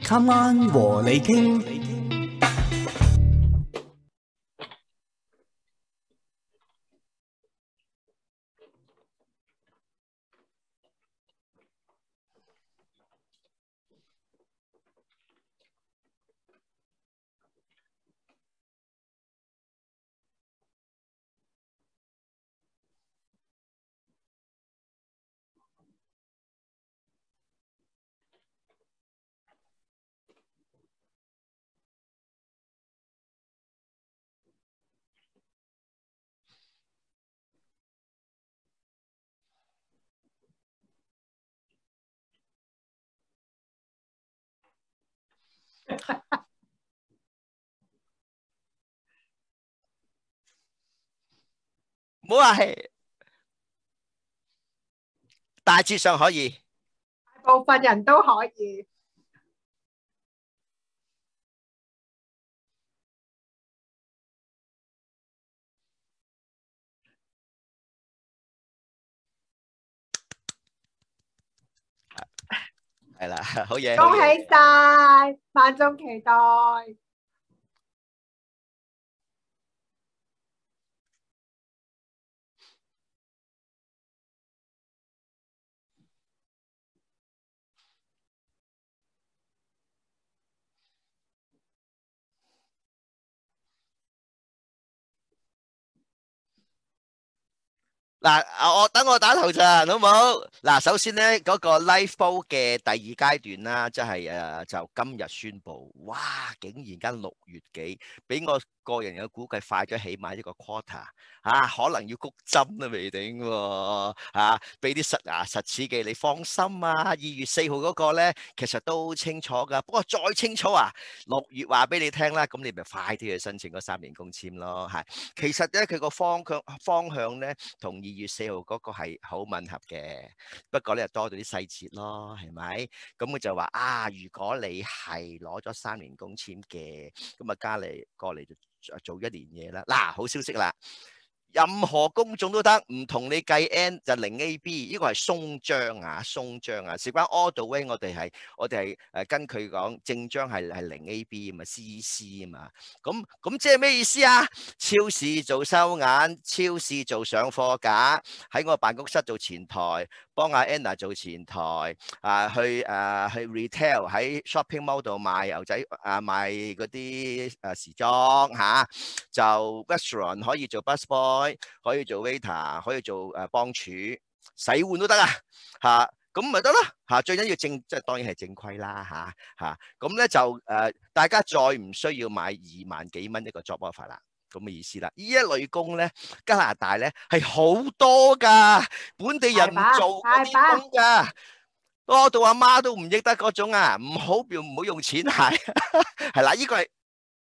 Come on 和你傾。 唔好話係大致上可以， 大部分人都可以。 係啦，好嘢， 恭喜晒，萬眾期待。 嗱，等我打頭陣，好唔好？嗱，首先咧嗰個 Live Bowl 嘅第二階段啦，即係就今日宣布，哇！竟然間6月幾，比我個人嘅估計快咗起碼一個 quarter 啊，可能要谷針都未定喎啊！俾啲實牙實齒嘅，你放心啊。2月4號嗰個咧，其實都清楚噶，不過再清楚啊，6月話俾你聽啦，咁你咪快啲去申請嗰3年工簽咯，係。其實咧佢個方向咧同2月4號嗰個係好吻合嘅，不過咧就多咗啲細節咯，係咪？咁佢就話啊，如果你係攞咗3年工簽嘅，咁啊加嚟過嚟就做1年嘢啦。嗱，好消息啦！任何工種都得，唔同你計 N 就零 AB， 呢個係鬆章啊，鬆章啊。事關 all the way，我哋係跟佢講正章係零 AB 啊嘛 ，CEC 啊嘛。咁即係咩意思啊？超市做收銀，超市做上貨架，喺我辦公室做前台，幫阿 Anna 做前台去 retail 喺 shopping mall 度賣牛仔賣嗰啲時裝就 restaurant 可以做 busboy。可以做 waiter， 可以做幫廚，洗碗都得咁咪得咯最緊要即係當然係正規啦咁咧就大家再唔需要買2萬幾蚊一個 job offer 啦，咁嘅意思啦。呢一類工咧，加拿大咧係好多噶，本地人唔做嗰啲工噶，多到阿媽都唔益得嗰種啊，唔好用錢係啦，呢個係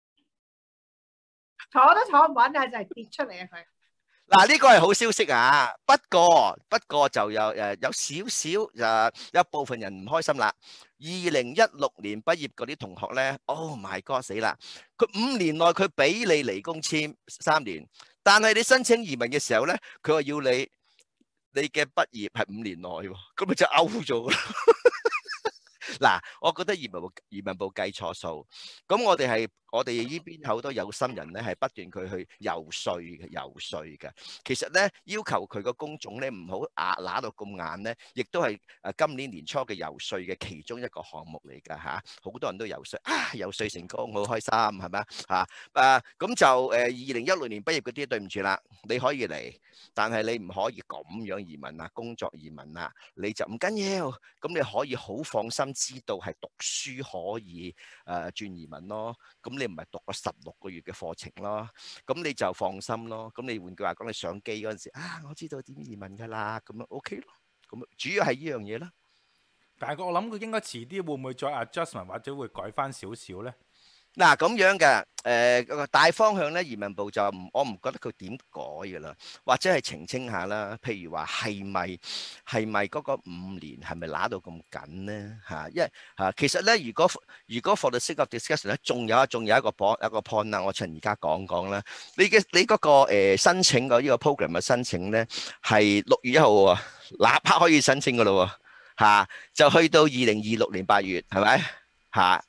坐都坐唔穩啊，就係跌出嚟啊佢。 嗱，呢個係好消息啊，不過就有少少有部分人唔開心啦。2016年畢業嗰啲同學咧 ，Oh my God 死啦！佢5年內佢俾你嚟工簽3年，但係你申請移民嘅時候咧，佢話要你嘅畢業係5年內喎，咁咪就 out 咗啦。嗱，我覺得移民部計錯數，咁我哋呢邊好多有心人咧，係不斷佢去游說嘅。其實咧要求佢個工種咧唔好揦到咁硬咧，亦都係今年年初嘅游說嘅其中一個項目嚟㗎好多人都游說游說成功，好開心係咪咁就2016年畢業嗰啲對唔住啦，你可以嚟，但係你唔可以咁樣移民啊，工作移民啊，你就唔緊要，咁你可以好放心知道係讀書可以轉移民咯，咁你唔係讀個16個月嘅課程咯，咁你就放心咯，咁你換句話講，你上機嗰陣時我知道點移民㗎啦，咁樣 OK 咯，咁主要係呢樣嘢啦。 但係我諗佢應該遲啲會唔會再 adjustment 或者會改翻少少咧？ 嗱咁樣嘅大方向咧，移民部就我唔覺得佢點改㗎啦，或者係澄清下啦。譬如話係咪嗰個5年係咪揦到咁緊咧因為其實咧，如果 for the sake of discussion 咧，仲有一個 point 啦，我趁而家講啦。你嗰個申請個呢個 program 嘅申請咧，係6月1號喎，立刻可以申請㗎咯喎就去到2026年8月係咪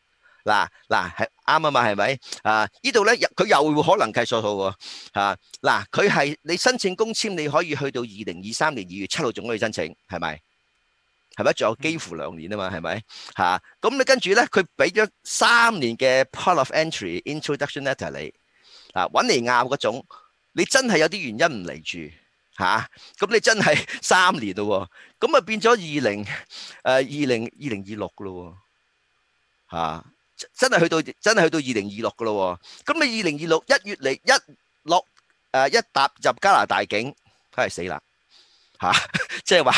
嗱係啱啊嘛，係咪？呢度咧佢又可能計錯數喎。嗱，佢係你申請工簽，你可以去到2023年2月7號仲可以申請，係咪？係咪？仲有幾乎2年啊嘛，係咪？咁你跟住咧，佢俾咗3年嘅 Port of Entry Introduction Letter 你，揾嚟拗嗰種，你真係有啲原因唔嚟住。咁你真係3年咯喎，咁啊變咗2026噶咯喎，真係去到2026噶咯喎，咁你2026 1月嚟一踏入加拿大境，梗係死啦，即係話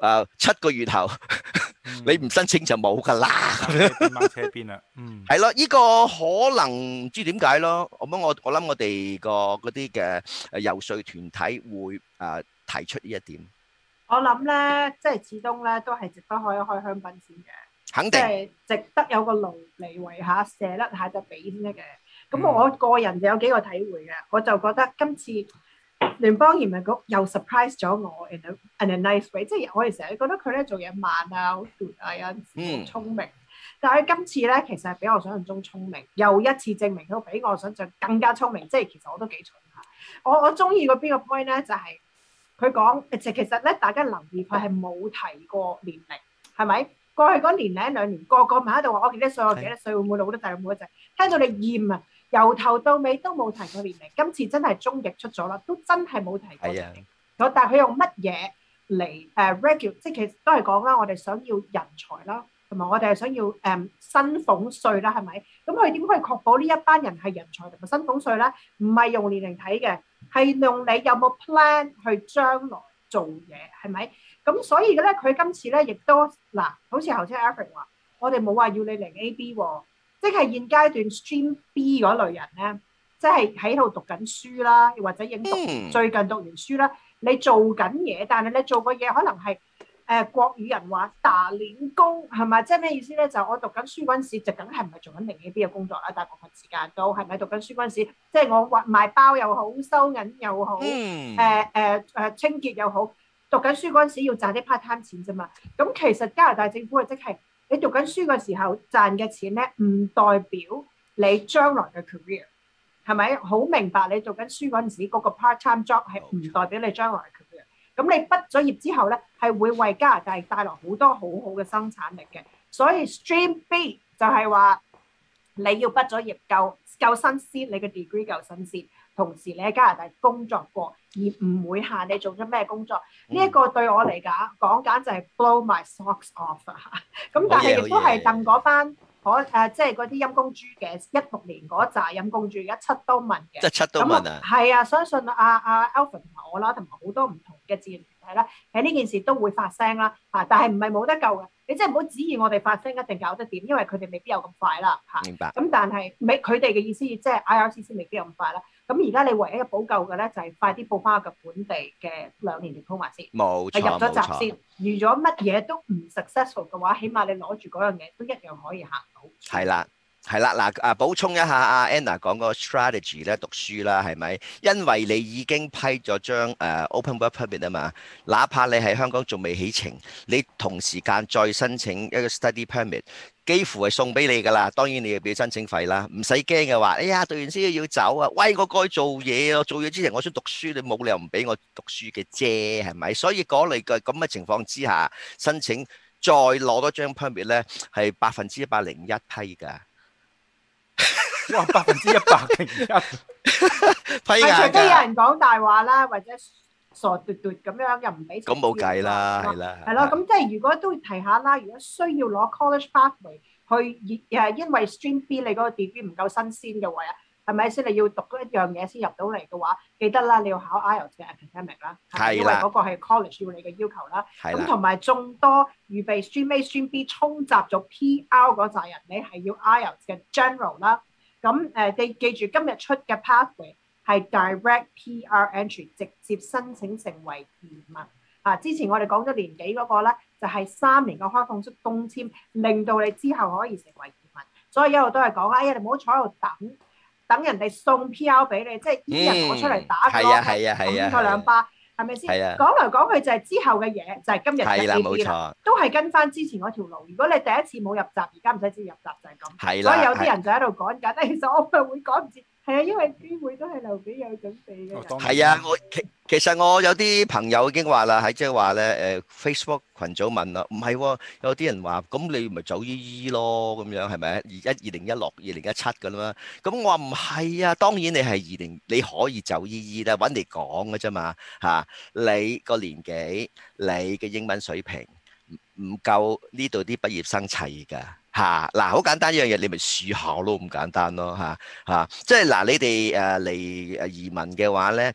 7個月後你唔申請就冇噶啦， 掹車邊啦， 係咯，呢個可能唔知點解咯，我諗我哋個嗰啲嘅游說團體會提出呢一點。 我諗咧，即係始終咧都係值得開一開香檳先嘅， 肯定即係值得有個爐嚟圍下射甩下隻髀先得嘅。咁我個人就有幾個體會嘅，我就覺得今次聯邦移民局又 surprise 咗我 in a nice way， 即係我哋成日覺得佢咧做嘢慢啊，好短啊，有陣時好聰明。但係今次咧，其實係比我想象中聰明，又一次證明佢比我想象更加聰明。即係其實我都幾蠢下。我中意個邊個 point 咧，就係佢講其實咧，大家留意佢係冇提過年齡，係咪？過去嗰年零2年，個個咪喺度話我幾多歲，我幾多歲，會唔會老得滯，會唔會滯？聽到你厭啊！由頭到尾都冇提過年齡，今次真係終極出咗啦，都真係冇提過年齡。但係佢用乜嘢嚟regulate？即係其實都係講啦，我哋想要人才啦，同埋我哋係想要薪俸稅啦，係咪？咁佢點可以確保呢一班人係人才同埋薪俸稅咧？唔係用年齡睇嘅，係用你有冇 plan 去將來做嘢，係咪？咁所以咧，佢今次咧亦都嗱，好似頭先 Alfred 話，我哋冇話要你零 AB 喎。即係現階段 Stream B 嗰類人咧，即係喺度讀緊書啦，或者已經最近讀完書啦。你做緊嘢，但係你做個嘢可能係國語人話打零工係咪？即係咩意思咧？就我讀緊書嗰陣時，就梗係唔係做緊零 AB 嘅工作啦。大部分時間都係咪讀緊書嗰陣時？即係我賣包又好，收銀又好，清潔又好，讀緊書嗰陣時要賺啲 part time 錢啫嘛。咁其實加拿大政府係即係。你讀緊書嘅時候賺嘅錢咧，唔代表你將來嘅 career， 係咪？好明白你讀緊書嗰陣時嗰個 part time job 係唔代表你將來嘅 career。咁你畢咗業之後咧，係會為加拿大帶來好多好好嘅生產力嘅。所以 Stream B 就係話你要畢咗業夠新鮮，你嘅 degree 夠新鮮，同時你喺加拿大工作過，而唔會限你做咗咩工作。呢一個對我嚟講簡直係 blow my socks off 啊！咁但係亦都係戥嗰班即係嗰啲陰公豬嘅16年嗰扎陰公豬17都問嘅， 即係7都問啊！ 係啊，相信Alfred 同埋我啦，同埋好多唔同嘅志願團體啦，喺呢件事都會發聲啦嚇，但係唔係冇得救嘅。你真係唔好指意我哋發聲一定搞得掂，因為佢哋未必有咁快啦嚇。 明白。 咁但係佢哋嘅意思，即係 IRCC 未必有咁快啦。咁而家你唯一嘅補救嘅咧，就係快啲報翻個本地嘅2年diploma先， 冇錯， 入咗閘先。預咗乜嘢都唔 successful 嘅話，起碼你攞住嗰樣嘢都一樣可以行到。 係啦。嗱，補充一下阿 Anna 講個 strategy 咧，讀書啦，係咪？因為你已經批咗張open work permit 啊嘛，哪怕你喺香港仲未起程，你同時間再申請一個 study permit，幾乎係送俾你㗎啦。當然你要俾申請費啦，唔使驚嘅話，哎呀，讀完書要走啊，喂，我該做嘢咯，做嘢之前我想讀書，你冇理由唔俾我讀書嘅啫，係咪？所以講你嘅咁嘅情況之下，申請再攞多張 permit 咧，係101%批㗎。 哇！101% 批硬㗎， 除非有人講大話啦，或者傻嘟嘟咁樣又唔俾。 咁冇計啦，係啦。 係咯，咁即係如果都提下啦，如果需要攞 college pathway 去因為 Stream B 你嗰個 degree 唔夠新鮮嘅話，係咪先？你要讀一樣嘢先入到嚟嘅話，記得啦，你要考 IELTS 嘅 academic 啦，因為嗰個係 college 要你嘅要求啦。咁同埋眾多預備 Stream A、Stream B 衝襲咗 PR 嗰扎人，你係要 IELTS 嘅 general 啦。咁你記住今日出嘅 pathway 係 direct PR entry， 直接申請成為移民。之前我哋講咗年幾嗰個咧，就係3年嘅開放式工簽，令到你之後可以成為移民。所以一路都係講，哎呀，你唔好坐喺度等人哋送 PR 俾你，即係啲人攞出嚟打佢咯，咁佢2巴。 係咪先？ 係啊， 講來講去就係之後嘅嘢，就係今日嘅係啦，冇 A.P. 啦， 錯， 都係跟翻之前嗰條路。如果你第一次冇入閘，而家唔使知入閘就係咁。 係啦， 所以有啲人就喺度趕緊，其實我咪會趕唔切。係啊，因為機會都係留俾有準備嘅人。 係啊，其實我有啲朋友已經話啦，係即係話咧Facebook 群組問啦，唔係喎，有啲人話咁你咪走姨姨咯，咁樣係咪？2016、2017㗎啦嘛，咁我話唔係啊，當然你係你可以走姨姨啦，揾你講嘅啫嘛嚇，你個年紀，你嘅英文水平唔夠呢度啲畢業生砌㗎。嚇嗱，好簡單一樣嘢，你咪試下咯，咁簡單咯即係嗱，你哋嚟移民嘅話咧，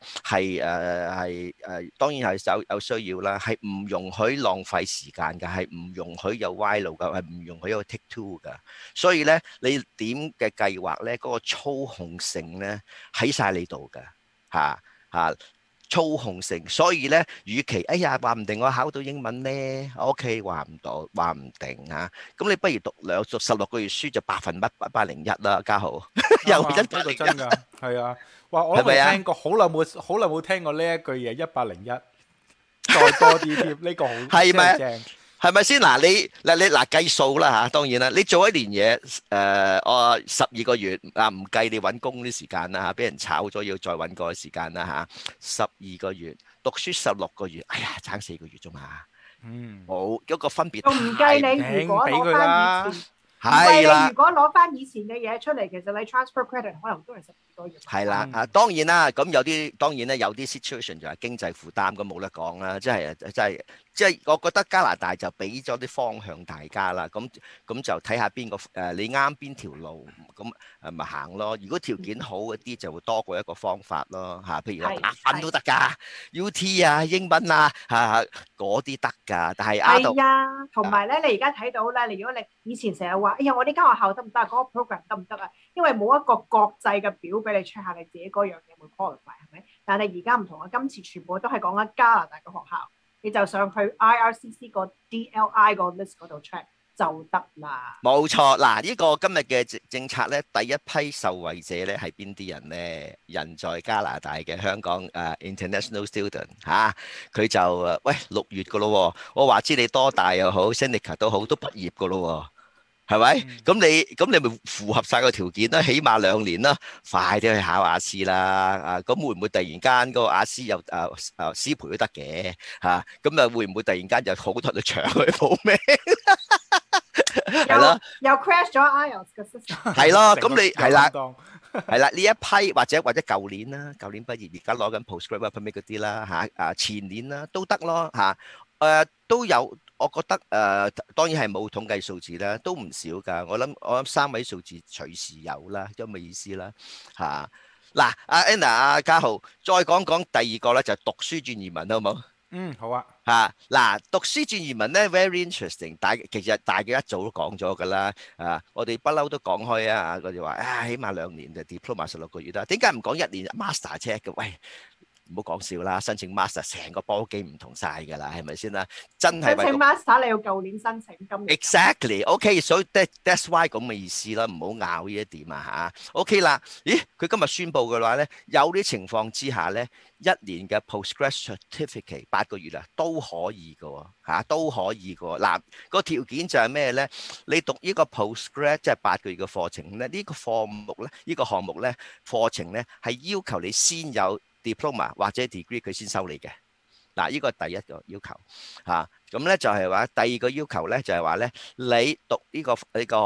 當然係有需要啦，係唔容許浪費時間㗎，係唔容許有歪路㗎，係唔容許有 take two 㗎。所以咧，你點嘅計劃咧，嗰個操控性咧喺晒你度㗎嚇。操控性，所以咧，與其哎呀話唔定我考到英文咧，OK 話唔定嚇，咁你不如讀16個月書就101%啦，家豪又呢個真㗎，係啊，哇！我都未聽過，好耐冇聽過呢一句嘢，101，再多啲添，呢個好係咪正？ 係咪先？嗱，你計數啦嚇，當然啦，你做一年嘢，我12個月唔計你揾工啲時間啦嚇，俾人炒咗要再揾過嘅時間啦嚇，12個月讀書16個月，哎呀，爭4個月啫嘛，冇一個分別。 仲唔計你如果攞翻以前， 係啦， 如果攞翻以前嘅嘢出嚟，其實你 transfer credit 可能都係12個月。 係啦，當然啦，咁當然咧有啲 situation 就係經濟負擔，咁冇得講啦，即係我覺得加拿大就俾咗啲方向大家啦，咁就睇下邊個你啱邊條路，咁咪行咯。如果條件好嗰啲就會多過一個方法咯嚇，譬如話打分都得㗎，UT 啊、英文啊嗰啲得㗎，但係係啊，同埋咧，你而家睇到咧，如果你以前成日話，哎呀，我呢間學校得唔得啊？嗰個 program 得唔得啊？因為冇一個國際嘅表俾你 check 下你自己嗰樣嘢會 qualify 係咪？但係而家唔同啊，今次全部都係講緊加拿大嘅學校。你就上去 IRCC 個 DLI 個 list 嗰度 check 就得啦。冇錯，嗱，呢個今日嘅政策咧，第一批受惠者咧係邊啲人咧？人在加拿大嘅香港international student 佢就喂6月噶咯喎，我話知你多大又好 Seneca 都好，都畢業噶咯喎。係咪？咁你咪符合晒個條件啦，起碼2年啦，快啲去考雅思啦。咁會唔會突然間個雅思又師培都得嘅嚇？咁會唔會突然間就好多人搶去報名？係咯， 又 crash 咗 IELTS 嘅 system。 係咯，咁你係啦，係啦，呢一批或者舊年啦，舊年畢業而家攞緊 postgraduate permit 嗰啲啦前年啦都得咯都有。我覺得當然係冇統計數字啦，都唔少㗎。我諗3位數字隨時有啦，咁嘅意思啦嚇。嗱，阿 Anna、阿家豪，再講第二個咧，就係讀書轉移民，好唔好？ 好啊。 嗱，讀書轉移民咧 ，very interesting。其實大家一早都講咗㗎啦。我哋不嬲都講開啊。我哋話起碼2年就 diploma 16個月啦。點解唔講1年 master 啫？嘅喂。唔好講笑啦，申請 master 成個波機唔同晒㗎啦，係咪先啦？真係申請 master 你要舊年申請，今年 exactly，OK，所以 that's why 咁嘅意思啦，唔好拗呢一點啊嚇。OK 啦，咦？佢今日宣布嘅話咧，有啲情況之下咧，1年嘅 postgrad certificate 8個月啊，都可以嘅喎都可以嘅喎。嗱，個條件就係咩咧？你讀呢個 postgrad 即係8個月嘅課程咧，呢個項目咧課程咧係要求你先有diploma 或者 degree 佢先收你嘅。嗱，呢個係第一個要求咁咧就係話第二個要求咧就係話咧，你讀呢個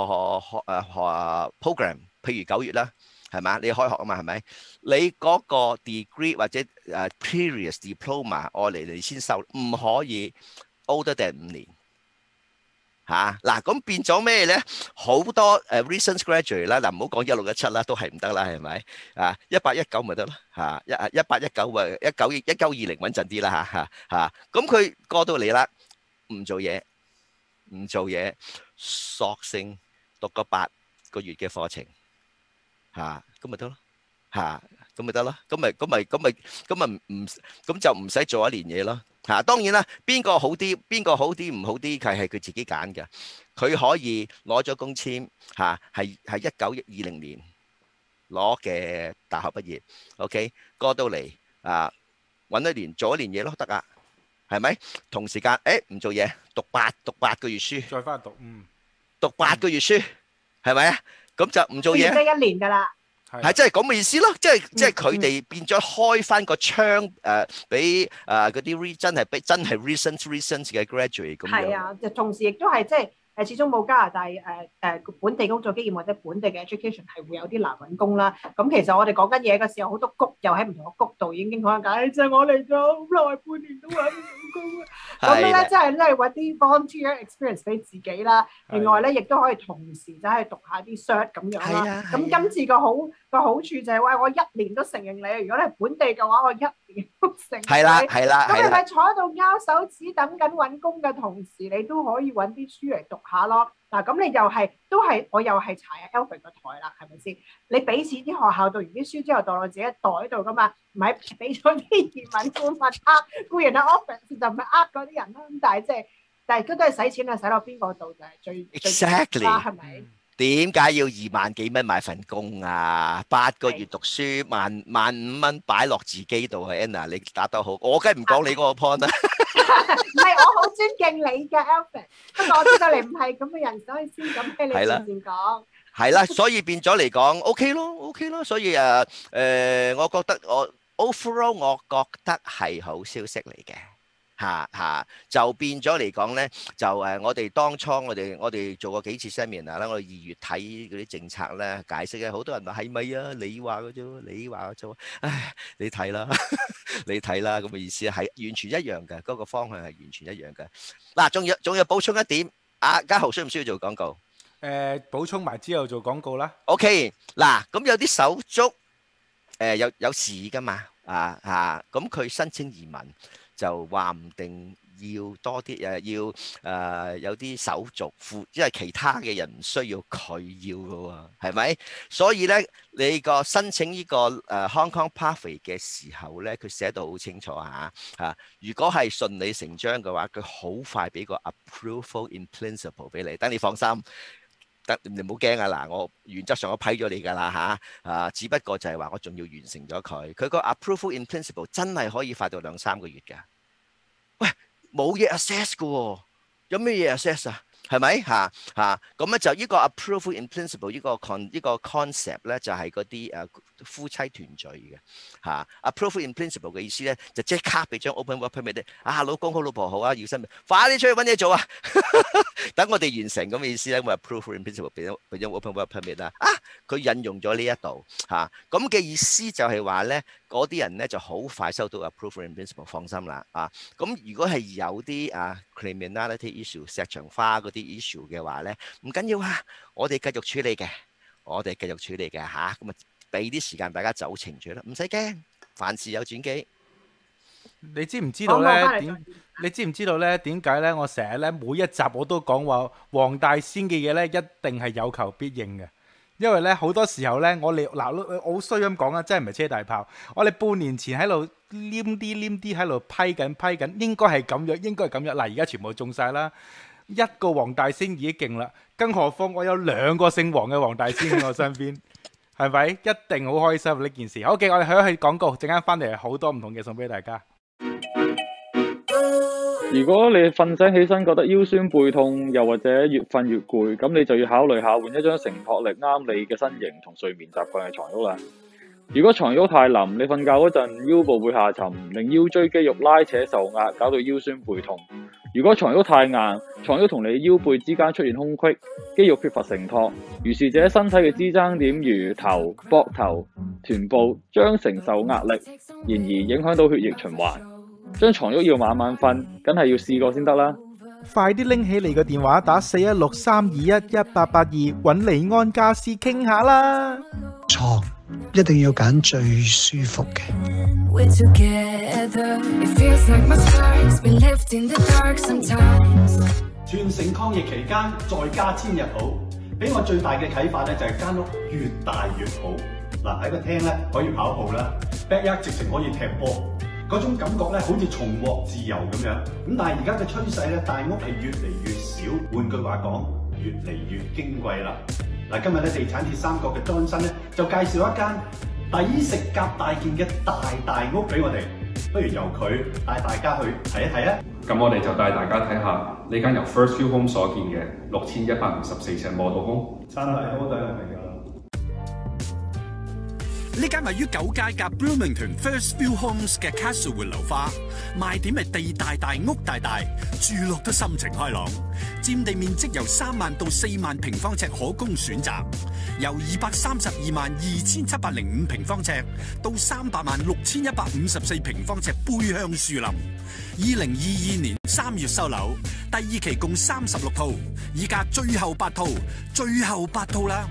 program，譬如9月啦，係嘛？你開學啊嘛，係咪？你嗰個 degree 或者previous diploma 我嚟先收，唔可以 older than 5年。嗱，咁變咗咩咧？好多recent graduate 啦，嗱，唔好講16、17啦，都係唔得啦，係咪？18、19咪得咯18、19咪19、20穩陣啲啦咁佢過到嚟啦，唔做嘢，索性讀個8個月嘅課程咁咪得咯咁咪得咯，咁就唔使做1年嘢咯。當然啦，邊個好啲唔好啲，係佢自己揀嘅。佢可以攞咗工簽係1920年攞嘅大學畢業，OK 過到嚟揾一年做一年嘢咯，得啊，係咪？同時間唔做嘢，讀八個月書， 再翻讀， 讀8個月書，係咪啊？咁就唔做嘢， 即係1年㗎啦。 係即係咁嘅意思咯，即係佢哋變咗開翻個窗俾嗰啲真係 recent 嘅 graduate 咁樣。 係啊，就同時亦都係即係始終冇加拿大本地工作經驗或者本地嘅 education 係會有啲難揾工啦。咁其實我哋講緊嘢嘅時候，好多谷又喺唔同嘅谷度已經講緊解，即係我嚟咗好耐，半年都揾唔到工啊。咁咧即係揾啲 volunteer experience 俾自己啦。另外咧，亦都可以同時就係讀下啲 cert 咁樣啦。咁今次個好處就係話我1年都承認你，如果你係本地嘅話，我1年都承認你。係啦。咁你咪坐喺度拗手指等緊揾工嘅同時，你都可以揾啲書嚟讀下咯。嗱，咁你我又係查下 Alfred 個台啦，係咪先？你俾錢啲學校讀完啲書之後，袋落自己袋度噶嘛，唔係俾咗啲移民顧問僱員啊 office 就唔係嗰啲人啦。咁但係都係使錢啊，使落邊個度就係最 exactly 係咪？ 點解要2萬幾蚊買份工啊？8個月讀書，15,000蚊擺落自己度啊 Anna， 你答得好，我梗係唔講你嗰個 point 啦。 唔係，我好尊敬你嘅 Alfred， 不過我知道你唔係咁嘅人，所以先咁俾你前講。係啦， 所以變咗嚟講 OK 咯，所以我覺得overall 我覺得係好消息嚟嘅。就變咗嚟講咧，就我哋當初我哋做過幾次 seminar 啦，我哋2月睇嗰啲政策咧，解釋咧，好多人話係咪啊？你話嘅啫，唉，你睇啦，咁嘅意思係完全一樣嘅，嗰個方向係完全一樣嘅。嗱，仲要補充一點，家豪需唔需要做廣告？ 補充埋之後做廣告啦。 OK， 嗱，咁有啲手足有事㗎嘛，咁佢申請移民。就話唔定要多啲要有啲手續付，因為其他嘅人唔需要佢要嘅喎，係咪？所以咧，你個申請呢個Hong Kong Pathway 嘅時候咧，佢寫到好清楚如果係順理成章嘅話，佢好快俾個 approval in principle 俾你，等你放心。你唔好驚啊！嗱，我原則上我批咗你㗎啦只不過就係話我仲要完成咗佢。佢個 approval in principle 真係可以快到2-3個月㗎。喂，冇嘢 assess 㗎喎，有咩嘢 assess 啊？係咪咁咧就呢個 approval in principle 呢個 concept 咧就係嗰啲夫妻團聚嘅approval in principle 嘅意思咧就即刻俾張 open work permit 老公好老婆好啊，要申請快啲出去揾嘢做啊！等我哋完成咁嘅意思咧，我 approval in principle 俾張 open work permit 啦。佢引用咗呢一度咁嘅意思就係話咧，嗰啲人咧就好快收到 approval in principle， 放心啦咁如果係有啲criminality issue 石牆花嗰啲 issue 嘅話咧，唔緊要我哋繼續處理嘅，咁啊俾啲時間大家走程序啦，唔使驚，凡事有轉機。 你知唔知道咧？你知唔知道咧？點解咧？我成日咧每一集我都講話黃大仙嘅嘢咧，一定係有求必應嘅。因為咧好多時候咧，我哋我好衰咁講啊，真係唔係車大炮。我哋半年前喺度黏啲喺度批緊，應該係咁樣，嗱而家全部中晒啦。一個黃大仙已經勁啦，更何況我有2個姓黃嘅黃大仙喺我身邊，係咪？一定好開心呢件事。好嘅，我哋去廣告，陣間翻嚟好多唔同嘅送俾大家。 如果你瞓醒起身覺得腰酸背痛，又或者越瞓越攰，咁你就要考慮下換一張承托力啱你嘅身形同睡眠習慣嘅床褥啦。如果床褥太腍，你瞓覺嗰陣腰部會下沉，令腰椎肌肉拉扯受壓，搞到腰酸背痛。如果床褥太硬，床褥同你腰背之間出現空隙，肌肉缺乏承托，如是者身體嘅支撐點如頭、膊頭、臀部將承受壓力，然而影響到血液循環。張床褥要晚晚瞓，梗係要試過先得啦。 快啲拎起你個電話，打4163211882，搵利安家私傾下啦。 床一定要揀最舒服嘅。 全城抗疫期間，在家千日好。俾我最大嘅啟發咧，就係間屋越大越好。嗱，喺個廳咧可以跑步啦 ，backyard 直情可以踢波。嗰種感覺咧，好似重獲自由咁樣。咁但係而家嘅趨勢咧，大屋係越嚟越少，換句話講，越嚟越矜貴啦。嗱，今日咧地產鐵三角嘅Johnson咧，就介紹一間抵食夾大件嘅大屋俾我哋。 不如由佢帶大家去睇一睇啊！ 咁我哋就帶大家睇下呢間由 First View Home 所建嘅6154尺model home。 真係好抵嚟㗎！ 呢間位於九街夾 Bloomington First View Homes 嘅 Castlewood 樓花，賣點係地大大、屋大大，住落都心情開朗。佔地面積由3萬到4萬平方尺可供選擇，由232萬2705平方尺到300萬6154平方尺背向樹林。2022年3月收樓，第二期共36套，依家最後8套啦！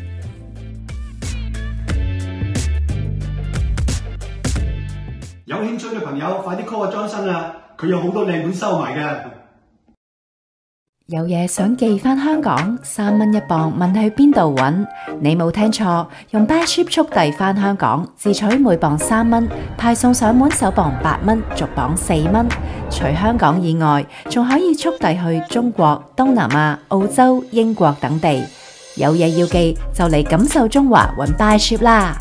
有興趣嘅朋友，快啲 call 阿莊生啊！佢有好多靚盤收埋嘅。 有嘢想寄返香港，3蚊一磅，問去邊度揾？你冇聽錯，用 Buy Ship 速遞返香港，自取每磅3蚊，派送上門首磅8蚊，逐磅4蚊。除香港以外，仲可以速遞去中國、東南亞、澳洲、英國等地。有嘢要寄就嚟感受中華揾 Buy Ship 啦！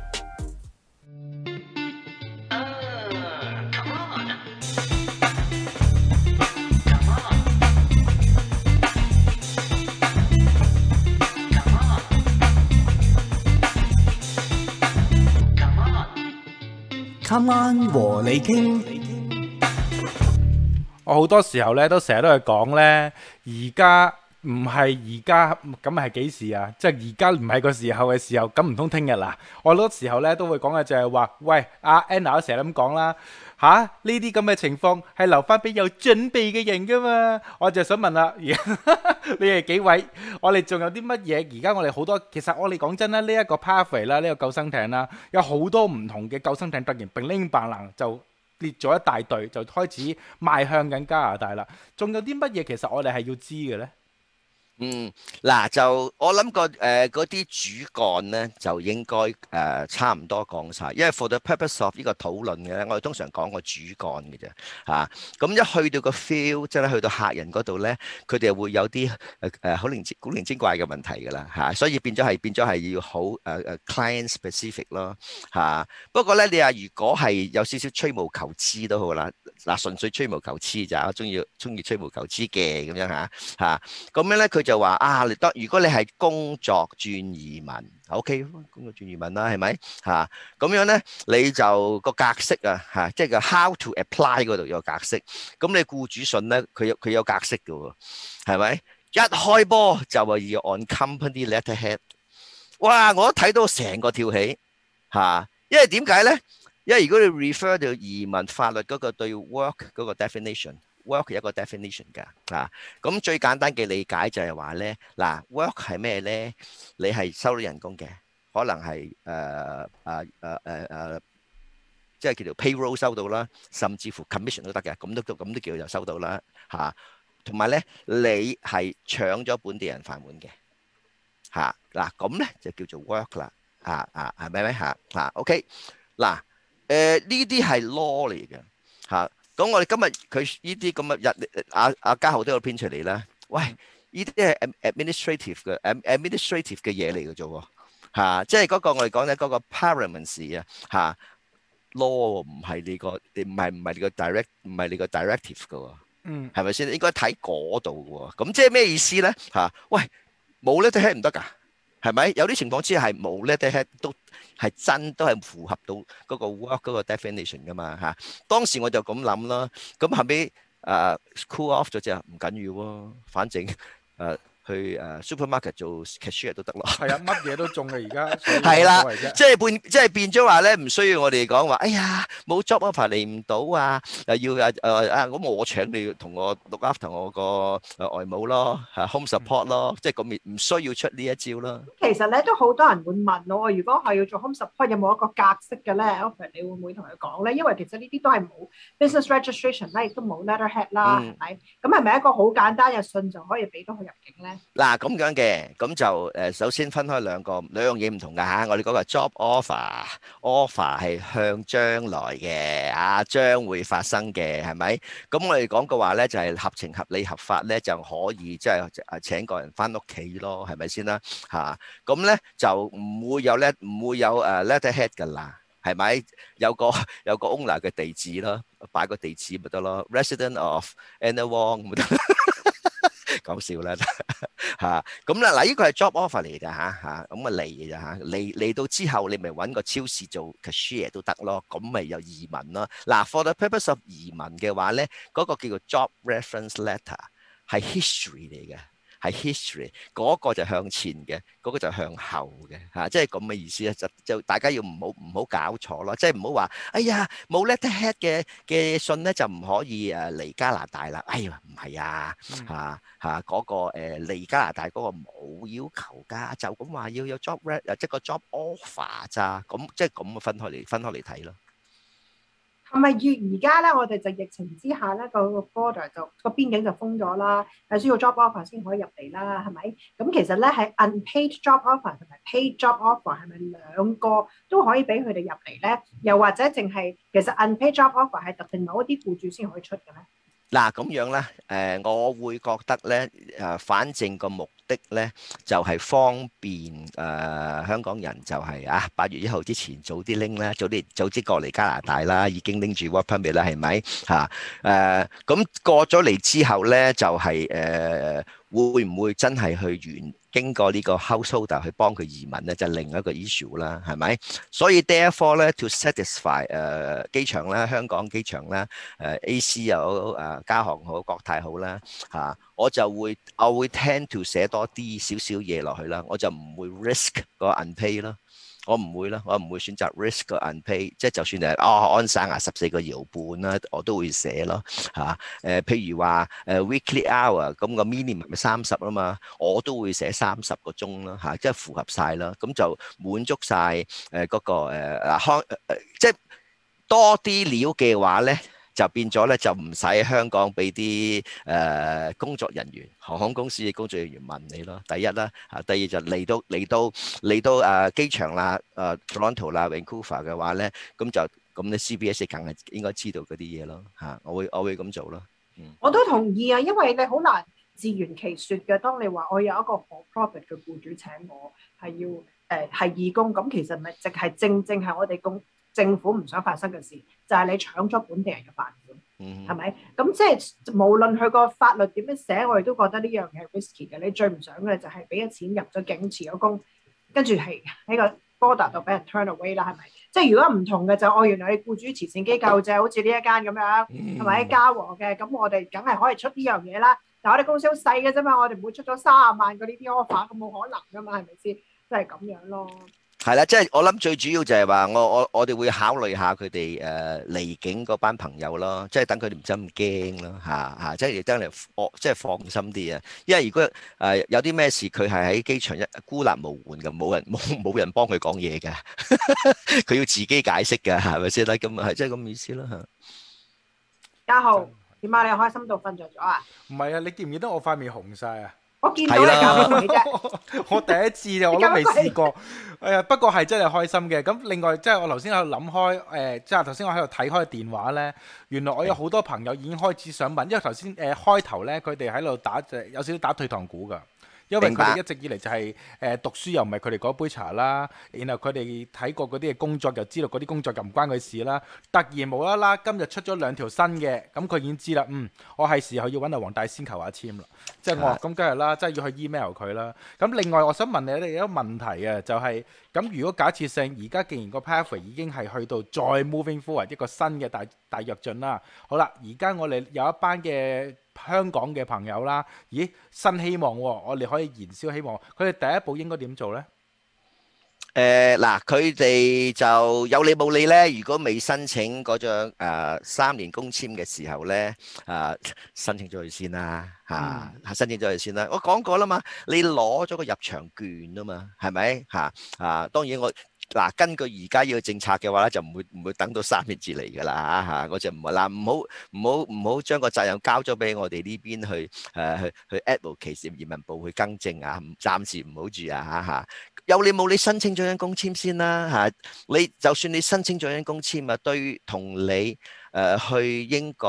Come on 和你傾。 我好多時候咧都成日都係講咧，而家唔係而家，咁係幾時啊？即係而家唔係個時候嘅時候，咁唔通聽日啦？我好多時候咧都會講嘅就係話，喂，阿 Anna 都成日咁講啦，吓呢啲咁嘅情況係留翻俾有準備嘅人噶嘛？我就想問啦，你哋幾位，我哋仲有啲乜嘢？而家我哋好多，其實我哋講真啦，呢一個 pathway 啦，呢個救生艇啦，有好多唔同嘅救生艇突然乒鈴嘭啷就列咗一大隊，就開始邁向緊加拿大啦。仲有啲乜嘢其實我哋係要知嘅呢？ 嗱就我諗個嗰啲主幹咧就應該差唔多講晒，因為 for the purpose of 呢個討論嘅咧，我哋通常講個主幹嘅啫嚇。咁一去到個 feel， 即係去到客人嗰度咧，佢哋會有啲好古靈精怪嘅問題㗎啦嚇，所以變咗係要好client specific 咯嚇。不過咧，你話如果係有少少吹毛求疵都好啦，嗱純粹吹毛求疵咋，我中意吹毛求疵嘅咁樣嚇，咁樣咧佢就話啊，如果你係工作轉移民 ，OK， 工作轉移民啦，係咪嚇？咁樣咧，你就個格式啊嚇，即係個 how to apply 嗰度有格式。咁你僱主信咧，佢有格式嘅喎，係咪？一開波就話要按 company letterhead， 哇！我都睇到成個跳起嚇，因為點解咧？因為如果你 refer 到移民法律嗰個對 work 嗰個 definition。work 有一個 definition 㗎，咁最簡單嘅理解就係話咧，嗱 work 係咩咧？你係收到人工嘅，可能係即係叫做 payroll 收到啦，甚至乎 commission 都得嘅，咁都叫做收到啦嚇。同埋咧，你係搶咗本地人飯碗嘅嚇，嗱咁咧就叫做 work 啦係咪嚇？OK 嗱呢啲係 law 嚟嘅嚇。咁我哋今日佢呢啲咁嘅日阿家豪都有編出嚟啦。喂，呢啲係 administrative 嘅嘢嚟嘅啫喎，即係嗰個我哋講咧嗰個 parliamentary 啊law 唔係你個directive 嘅喎，係咪先？應該睇嗰度嘅喎。咁即係咩意思咧？喂，冇咧都係唔得㗎。係咪有啲情況之下係冇咧？都係符合到嗰個 work 嗰個 definition 噶嘛嚇？當時我就咁諗啦，咁後尾cool off 咗之後唔緊要喎，反正去supermarket 做 cashier 都得咯。 係啊，乜嘢都中嘅而家。 係啦，即係變咗話咧，唔需要我哋講話，哎呀冇 job offer 嚟唔到啊，又要咁我請你同我 look after 我個外母咯，home support 咯，即係咁唔需要出呢一招啦。 其實咧都好多人會問我，如果係要做 home support 有冇一個格式嘅咧 ？Alfred 你會唔會同佢講咧？因為其實呢啲都係冇 business registration 啦，亦都冇 letterhead 啦，係咪？咁係咪一個好簡單嘅信就可以俾到佢入境咧？ 嗱咁樣嘅，咁就首先分開兩樣嘢唔同㗎嚇。我哋嗰個 job offer 係向將來嘅將會發生嘅係咪？咁我哋講嘅話咧就係合情合理合法咧就可以即係請個人翻屋企咯，係咪先啦嚇？咁咧就唔會有letterhead 㗎啦係咪？有個 owner 嘅地址咯，擺個地址咪得咯 ，resident of Anna Wong 咪得。講笑啦嚇，咁啦嗱，呢個係 job offer 嚟㗎嚇，咁啊嚟嘅咋嚇，嚟到之後你咪揾個超市做 cashier 都得咯，咁咪有移民咯。嗱，for the purpose of 移民嘅話咧，嗰個叫做 job reference letter 係 history 嚟嘅。係 history 嗰個就向前嘅，嗰個就向後嘅嚇，即係咁嘅意思咧。就大家要唔好搞錯咯，即係唔好話哎呀冇 letterhead 嘅信咧就唔可以嚟加拿大啦。哎呀唔係啊嚇嗰個嚟加拿大嗰個冇要求㗎，就咁話要有 job 即係個 job offer 咋，咁即係咁分開嚟睇咯。 係咪而家咧？我哋就疫情之下咧，個 border 就個邊境就封咗啦，係需要 job offer 先可以入嚟啦，係咪？咁其實咧係 unpaid job offer 同埋 paid job offer 係咪兩個都可以俾佢哋入嚟咧？又或者淨係其實 unpaid job offer 係特定某一啲僱主先可以出嘅咧？ 嗱咁樣咧，我會覺得咧，反正個目的咧就係方便香港人就係8月1號之前早啲拎啦，早啲過嚟加拿大啦，已經拎住 work permit 啦，係咪嚇？咁過咗嚟之後咧，就係會唔會真係去經過呢個 householder 去幫佢移民咧，就另一個 issue 啦，係咪？所以 therefore 咧 ，to satisfy 機場啦、香港機場啦、AC 又好、加航好、國泰好啦嚇，我會 tend to 寫多啲少少嘢落去啦，我就唔會 risk 個 unpay 咯。我唔會啦，我唔會選擇 risk 個 unpay， 即係就算係安省14個搖半啦，我都會寫咯嚇。譬如話weekly hour 咁個 minimum 咪30啊嘛，我都會寫30個鐘啦嚇，即係符合晒啦，咁就滿足晒嗰個即係多啲料嘅話咧。就變咗咧，就唔使香港俾啲工作人員、航空公司嘅工作人員問你咯。第一啦，第二就嚟到機場啦、Toronto 啦、Vancouver 嘅話咧，咁你 CBS 梗係應該知道嗰啲嘢咯嚇。我會咁做咯。 我都同意啊，因為你好難自圓其説嘅。當你話我有一個 for profit 嘅僱主請我係要係義工，咁其實咪淨係正係我哋政府唔想發生嘅事，就係你搶咗本地人嘅飯碗，係咪？咁即係無論佢個法律點樣寫，我哋都覺得呢樣嘢係 risky 嘅。你最唔想嘅就係俾咗錢入咗境辭咗工，跟住係喺個 border 度俾人 turn away 啦，係咪？即係如果唔同嘅就原來你僱主慈善機構就好似呢一間咁樣，係咪嘉禾嘅？咁我哋梗係可以出呢樣嘢啦。但係我哋公司好細嘅啫嘛，我哋唔會出咗30萬嗰啲 offer，咁冇可能噶嘛，係咪先？即係咁樣咯。 係啦，即係我諗最主要就係話我哋會考慮下佢哋離境嗰班朋友咯，即係等佢哋唔使咁驚咯嚇，即係亦等嚟即係放心啲啊！因為如果有啲咩事，佢係喺機場孤立無援嘅，冇人幫佢講嘢嘅，佢要自己解釋嘅，係咪先啦？咁啊係即係咁意思啦嚇。 家豪點啊？你開心到瞓着咗啊？ 唔係啊！你記唔記得我塊面紅晒啊？ 我見到你搞咩啫？ 我第一次啊，我都未試過。不過係真係開心嘅。咁另外，即係我頭先喺度諗開，即係頭先我喺度睇開電話咧，原來我有好多朋友已經開始想問，因為頭先開頭咧，佢哋喺度打有少少打退堂鼓㗎。因為佢哋一直以嚟就係讀書又唔係佢哋嗰杯茶啦，然後佢哋睇過嗰啲嘅工作又知道嗰啲工作又唔關佢事啦。突然無啦啦今日出咗2條新嘅，咁佢已經知啦。我係時候要揾阿黃大仙求下簽啦。即係我話咁梗係啦，即係要去 email 佢啦。咁另外我想問你哋一個問題啊，就係咁如果假設性而家既然個 pathway 已經係去到再 moving forward 一個新嘅大躍進啦，好啦，而家我哋有一班嘅香港嘅朋友啦，咦，新希望喎，我哋可以燃燒希望。佢哋第一步應該點做呢？ 嗱，佢哋就有理冇理咧。如果未申請嗰張3年工簽嘅時候咧，申請咗佢先啦，申請咗佢先啦。我講過啦嘛，你攞咗個入場券啊嘛，係咪當然我。根據而家呢個政策嘅話咧，就唔會等到3年至嚟㗎啦嚇，我就唔係唔好將個責任交咗俾我哋呢邊去advocate 移民部去更正啊，暫時唔好住啊。有你冇你申請咗張工簽先啦嚇，你就算你申請咗張工簽啊，對同你去英國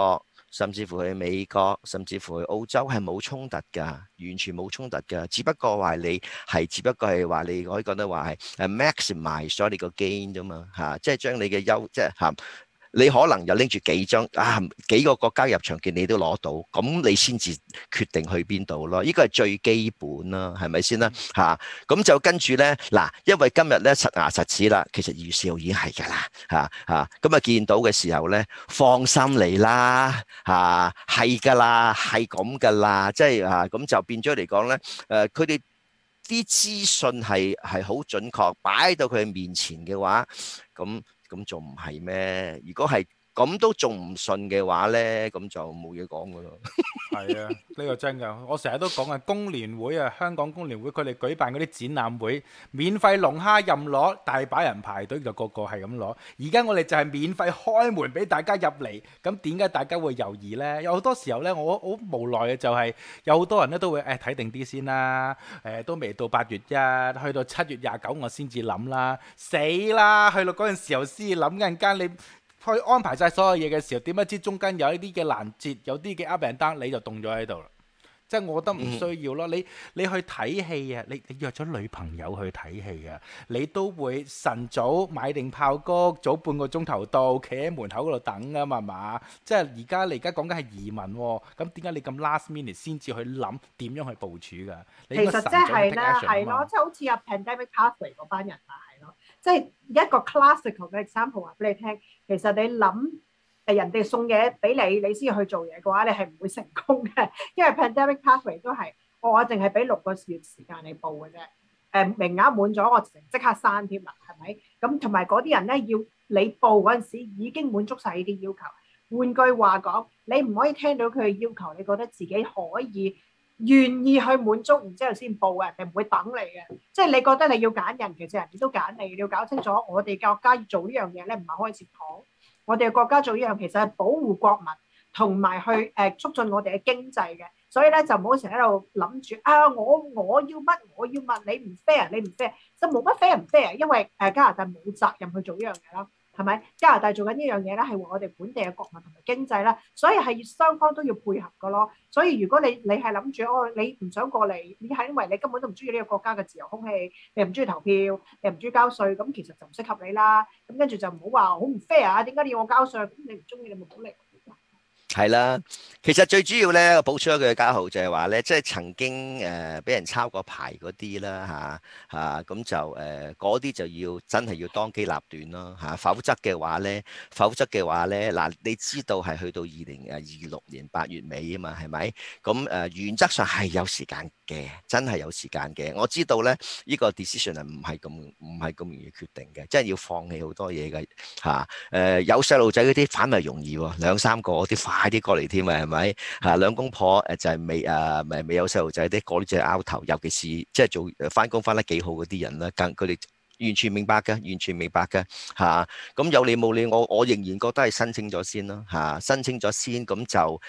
甚至乎去美國，甚至乎去澳洲係冇衝突㗎，完全冇衝突㗎。只不過話你係，只不過係話你可以覺得話係maximize 咗你個 gain 啫嘛嚇，即係將你嘅優即係嚇。你可能又拎住幾個國家入場券你都攞到，咁你先至決定去邊度咯。呢個係最基本啦，係咪先啦？嚇，咁就跟住咧嗱，因為今日咧實牙實齒啦，其實2月4號已經係㗎啦，咁啊見到嘅時候咧，放心嚟啦，係㗎啦，係咁㗎啦，即係咁就變咗嚟講咧，佢哋啲資訊係好準確，擺到佢面前嘅話，咁仲唔係咩？如果係咁都仲唔信嘅話咧，咁就冇嘢講噶咯。 係啊，呢個真㗎。我成日都講啊，工聯會啊，香港工聯會佢哋舉辦嗰啲展覽會，免費龍蝦任攞，大把人排隊就個個係咁攞。而家我哋就係免費開門俾大家入嚟，咁點解大家會猶豫呢？有好多時候呢，我好無奈嘅就係有好多人咧都會睇定啲先啦，都未到8月1，去到7月29我先至諗啦，死啦！去到嗰陣時候先諗緊間你。去安排晒所有嘢嘅時候，點不知中間有一啲嘅攔截，有啲嘅 up and down，你就凍咗喺度啦。即係我覺得唔需要咯。你去睇戲啊，你約咗女朋友去睇戲啊，你都會晨早買定爆谷，早半個鐘頭到，企喺門口嗰度等啊嘛。即係你而家講緊係移民喎，咁點解你咁 last minute 先至去諗點樣去部署㗎？其實即係咧，係咯，即係好似有 pandemic pathway 嗰班人啊，係咯，即係一個 classical 嘅 example 話俾你聽。其實你諗人哋送嘢俾你，你先去做嘢嘅話，你係唔會成功嘅，因為 pandemic pathway 都係我淨係俾6個月時間你報嘅啫。名額滿咗，我即刻刪添啦，係咪？咁同埋嗰啲人咧，要你報嗰陣時已經滿足晒呢啲要求。換句話講，你唔可以聽到佢嘅要求，你覺得自己可以願意去滿足，然之後先報嘅，人哋唔會等你嘅。即係你覺得你要揀人，其實人哋都揀你。你要搞清楚，我哋國家要做呢樣嘢咧，唔係開設廠。我哋嘅國家做呢樣其實係保護國民，同埋去促進我哋嘅經濟嘅。所以咧就唔好成日喺度諗住我要乜我要乜，你唔 fair 你唔 fair，就冇乜 fair 唔 fair，因為加拿大冇責任去做呢樣嘢啦。係咪？加拿大做緊呢樣嘢咧，係為我哋本地嘅國民同埋經濟啦，所以係雙方都要配合嘅咯。所以如果你係諗住你唔想過嚟，你係因為你根本都唔中意呢個國家嘅自由空氣，你唔中意投票，你唔中意交稅，咁其實就唔適合你啦。咁跟住就唔好話好唔 fair 啊！點解你要我交稅？咁你唔中意你咪唔好嚟。 係啦，其實最主要咧，我補出一句家豪就係話咧，即係曾經俾人抄過牌嗰啲啦咁就嗰啲就要真係要當機立斷咯否則嘅話咧嗱，你知道係去到2026年8月尾啊嘛，係咪？咁原則上係有時間嘅，真係有時間嘅。我知道咧，呢個 decision 係唔係咁容易決定嘅，真係要放棄好多嘢嘅有細路仔嗰啲反為容易喎，2-3個嗰啲快啲過嚟添啊，係咪？兩公婆就係未有細路仔啲，嗰啲就係拗頭，尤其是即係做翻工翻得幾好嗰啲人啦，佢哋完全明白嘅，咁有理冇理，我仍然覺得係申請咗先咯申請咗先，咁就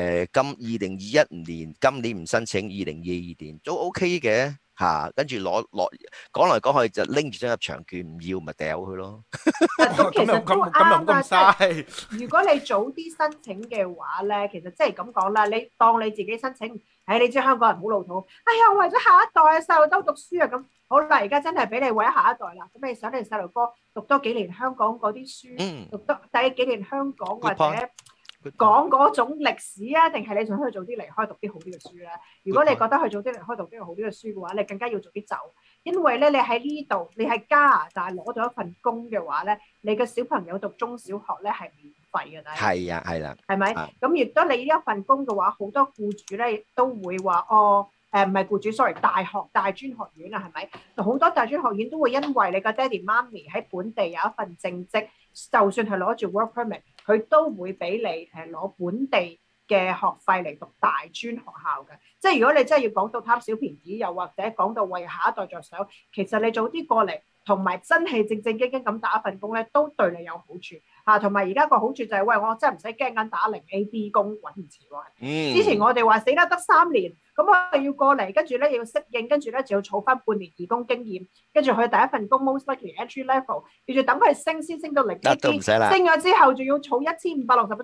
2021年今年唔申請，2022年都 OK 嘅。跟住講嚟講去就拎住張入場券，唔要咪掉佢咯。 咁其實都啱啊！如果你早啲申請嘅話咧，其實即係咁講啦，你當你自己申請，你知香港人好老土。哎呀，我為咗下一代細路都讀書啊咁。好啦，而家真係俾你為咗下一代啦。咁你想你細路哥讀多幾年香港嗰啲書，讀多第幾年香港或者講嗰種歷史啊，定係你想去早啲離開讀啲好啲嘅書咧？如果你覺得去早啲離開讀啲好啲嘅書嘅話，你更加要早啲走，因為咧你喺呢度，你喺加拿大攞咗一份工嘅話咧，你嘅小朋友讀中小學咧係免費嘅， 係啊，係啦， 係咪？咁如果你呢一份工嘅話，好多僱主咧都會話唔係僱主 ，sorry， 大專學院啊，係咪？好多大專學院都會因為你個爹哋媽咪喺本地有一份正職，就算係攞住 work permit，佢都會俾你攞本地嘅學費嚟讀大專學校嘅。即係如果你真係要講到貪小便宜，又或者講到為下一代着想，其實你早啲過嚟，同埋真係正正經經咁打一份工咧，都對你有好處嚇。同埋而家個好處就係，喂，我真係唔使驚緊打0A、B 工揾唔遲喎。之前我哋話死得3年，咁我哋要過嚟，跟住咧要適應，跟住咧就要儲翻半年義工經驗，跟住佢第一份工 most likely entry level，要住等佢升先升到0A、B，升咗之後仲要儲1560個鐘。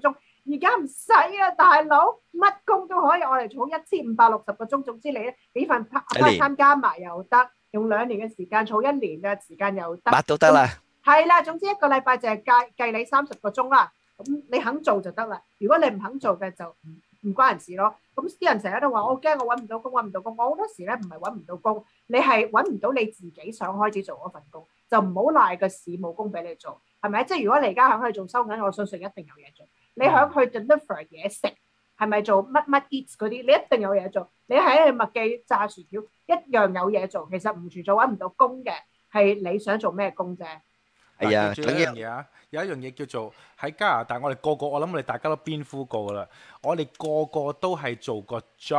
而家唔使啊，大佬，乜工都可以，我哋儲1560個鐘，總之你咧幾份 part time 加埋又得，用2年嘅時間儲1年嘅時間又得， 乜都得啦。 係啦，總之一個禮拜就係計你30個鐘啦。咁你肯做就得啦。如果你唔肯做嘅就唔關人事咯。咁啲人成日都話我驚我揾唔到工，揾唔到工。我好多時咧唔係揾唔到工，你係揾唔到你自己想開始做嗰份工，就唔好賴個市冇工俾你做，係咪？即係如果你而家響去做收銀，我相信一定有嘢做。你響去 deliver 嘢食，係咪做乜 eats 嗰啲？你一定有嘢做。你喺麥記炸薯條一樣有嘢做。其實唔存在揾唔到工嘅，係你想做咩工啫。 係啊， 仲有一樣嘢啊，有一樣嘢叫做喺加拿大，我哋個個，我諗我哋大家都邊呼過噶啦，我哋個個都係做個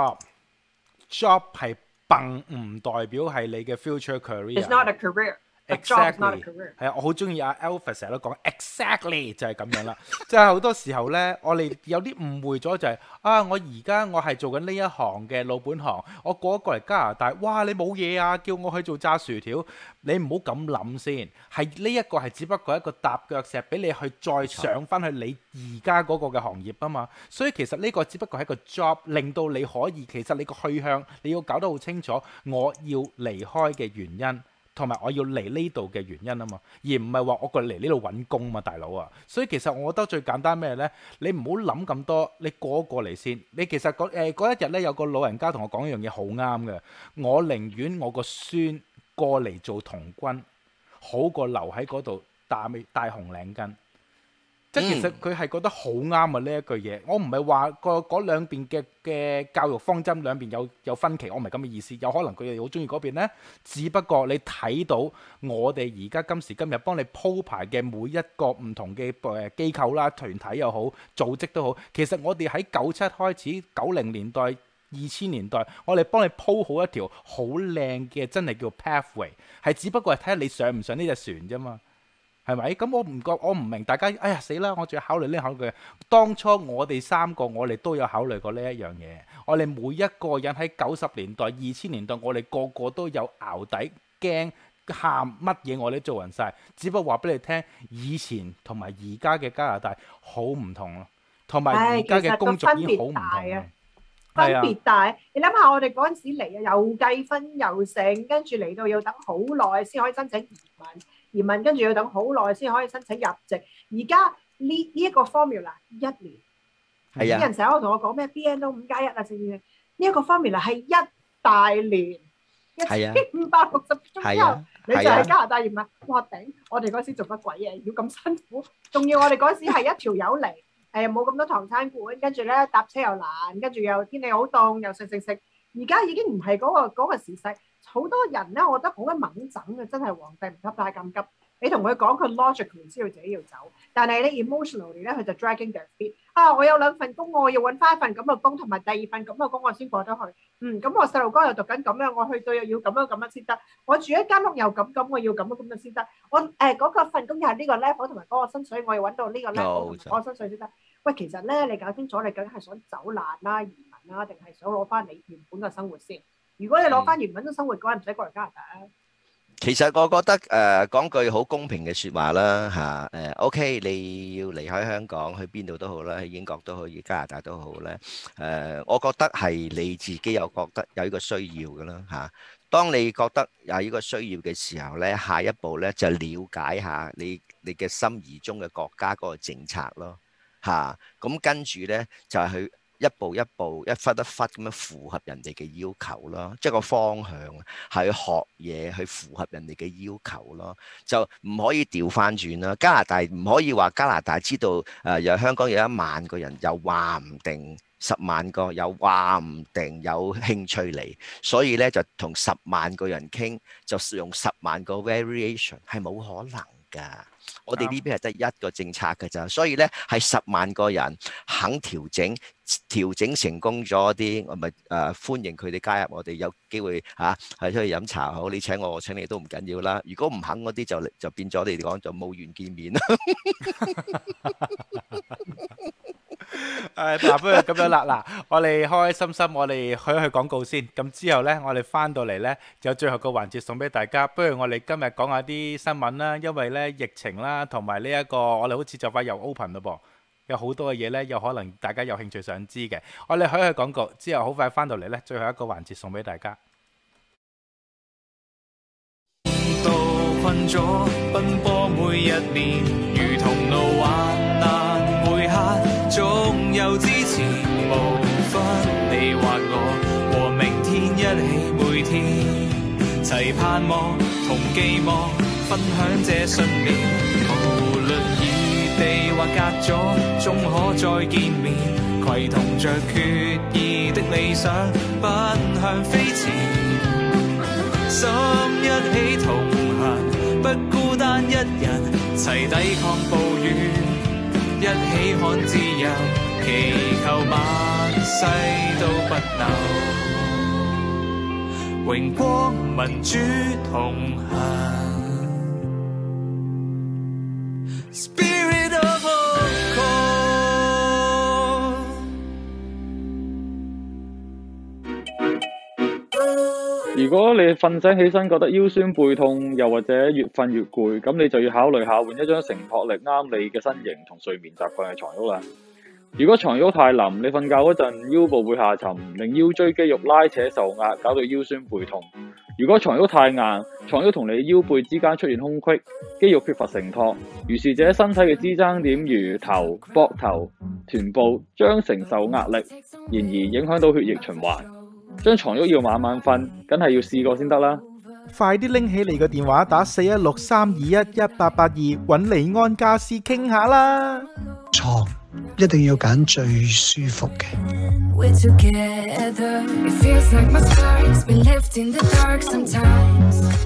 job 係並唔代表係你嘅 future career。 It's not a career。 Exactly， 係啊，我好中意阿 Alpha 成日都講 exactly 就係咁樣啦。即係好多時候呢，我哋有啲誤會咗就係我而家我係做緊呢一行嘅老本行，我過嚟加拿大，哇！你冇嘢啊，叫我去做炸薯條，你唔好咁諗先。係呢一個係只不過一個踏腳石，俾你去再上翻去你而家嗰個嘅行業啊嘛。所以其實呢個只不過係一個 job，令到你可以其實你個去向你要搞得好清楚，我要離開嘅原因。同埋我要嚟呢度嘅原因啊嘛，而唔係話我過嚟呢度揾工嘛，大佬啊！所以其實我覺得最簡單咩呢？你唔好諗咁多，你過嚟先。你其實嗰一日呢，有個老人家同我講一樣嘢好啱嘅，我寧願我個孫過嚟做童軍，好過留喺嗰度戴紅領巾。即係其實佢係覺得好啱啊呢一句嘢，我唔係話嗰兩邊嘅教育方針兩邊有分歧，我唔係咁嘅意思。有可能佢哋好中意嗰邊呢，只不過你睇到我哋而家今時今日幫你鋪排嘅每一個唔同嘅機構啦、團體又好、組織都好，其實我哋喺97開始、90年代、2000年代，我哋幫你鋪好一條好靚嘅真係叫 pathway， 係只不過係睇下你上唔上呢隻船啫嘛。係咪？咁我唔明大家，哎呀死啦！我仲要考慮呢考慮嘅。當初我哋3個，我哋都有考慮過呢一樣嘢。我哋每一個人喺90年代、2000年代，我哋個個都有淆底，驚喊乜嘢，我哋做勻晒。只不過話俾你聽，以前同埋而家嘅加拿大好唔同咯，同埋而家嘅工作已經好唔同啦。 分別大，你諗下我哋嗰陣時嚟啊，又計分又剩，跟住嚟到要等好耐先可以申請移民，跟住要等好耐先可以申請入籍。而家呢一個 formula 1年，啲人成日同我講咩 BNO 5+1啊，正呢一個 formula 係1大年，1560個鐘之後，你就係加拿大移民。哇頂！我哋嗰時做乜鬼嘢？要咁辛苦，仲要我哋嗰時係一條友嚟。冇咁多唐餐館，跟住咧搭車又難，跟住又天氣好凍，又食。而家已經唔係嗰個時勢，好多人咧，我覺得好鬼猛整嘅，真係皇帝唔急太咁急。你同佢講，佢 logically 知道自己要走，但係你 emotionally 咧，佢就 dragging their feet。我有2份工，我要揾翻一份咁嘅工，同埋第2份咁嘅工，我先過得去。咁我細路哥又讀緊咁樣，我去到又要咁樣先得。我住一間屋又咁，我要咁樣先得。我嗰個份工又係呢個 level 同埋嗰個薪水，我要揾到呢個 level 同埋嗰個薪水先得。喂，其實咧，你搞清楚，你究竟係想走難啦、移民啦，定係想攞翻你原本嘅生活先？如果你攞翻原本嘅生活嘅話，唔使過嚟加拿大啊。 其實我覺得講句好公平嘅説話啦嚇，OK， 你要離開香港去邊度都好啦，去英國都好，去加拿大都好咧。我覺得係你自己有覺得有呢個需要嘅啦嚇。當你覺得有呢個需要嘅時候咧，下一步咧就了解下你嘅心儀中嘅國家嗰個政策咯嚇。咁跟住咧就係去一步一步、一忽一忽咁樣符合人哋嘅要求咯，即係個方向係去學嘢，去符合人哋嘅要求咯，就唔可以調翻轉啦。加拿大唔可以話加拿大知道有香港有1萬個人，又話唔定10萬個，又話唔定有興趣嚟，所以咧就同10萬個人傾，就用10萬個 variation 係冇可能㗎。我哋呢邊係得一個政策㗎咋，所以咧係10萬個人肯調整成功咗啲，我咪歡迎佢哋加入我哋，有機會係出去飲茶好，你請我請你都唔緊要啦。如果唔肯嗰啲就變咗你哋講就冇緣見面啦。 嗱，不如咁樣啦，嗱，我哋開開心心，我哋去一去廣告先。咁之後呢，我哋翻到嚟呢，有最後個環節送俾大家。不如我哋今日講下啲新聞啦，因為呢疫情啦，同埋呢一個我哋好似就快又 open 嘞噃。 有好多嘅嘢呢，有可能大家有興趣想知嘅。我哋去廣告之後，好快翻到嚟呢，最後一個環節送俾大家。 困咗奔波每一年，如同路患難回客，總有支持，無分你或我，和明天一起每天，齊盼望同寄望，分享這信念，無論異地或隔咗，終可再見面，攜同着決意的理想，奔向飛前，心一起同行，不孤單一人，齊抵抗暴雨，一起看自由，祈求萬世都不朽，榮光民主同行。Spirit of Accord。 如果你瞓醒起身覺得腰酸背痛，又或者越瞓越攰，咁你就要考慮下換一張承托力啱你嘅身形同睡眠習慣嘅床褥啦。如果床褥太腍，你瞓覺嗰陣腰部會下沉，令腰椎肌肉拉扯受壓，搞到腰酸背痛。如果床褥太硬，床褥同你腰背之間出現空隙，肌肉缺乏承托，如是者身體嘅支撐點如頭、膊頭、臀部將承受壓力，然而影響到血液循環。張床褥要晚晚瞓，梗係要試過先得啦。 快啲拎起你個電話打4163211882揾利安家私傾下啦。 床一定要揀最舒服嘅。 We're together. It feels like my sparks been left in the dark sometimes.